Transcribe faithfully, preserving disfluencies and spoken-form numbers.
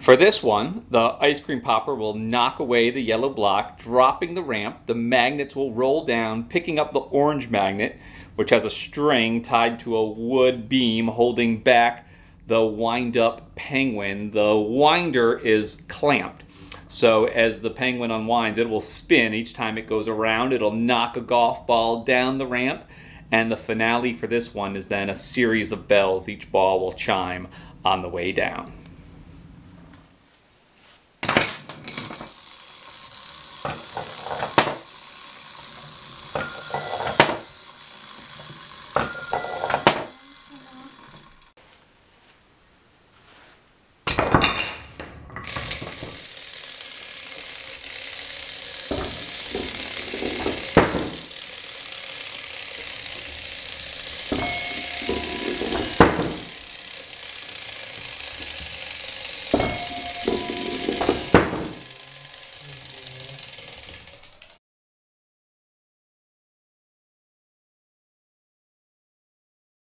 For this one, the ice cream popper will knock away the yellow block, dropping the ramp. The magnets will roll down, picking up the orange magnet, which has a string tied to a wood beam holding back the wind-up penguin. The winder is clamped. So as the penguin unwinds, it will spin each time it goes around. It'll knock a golf ball down the ramp. And the finale for this one is then a series of bells. Each ball will chime on the way down.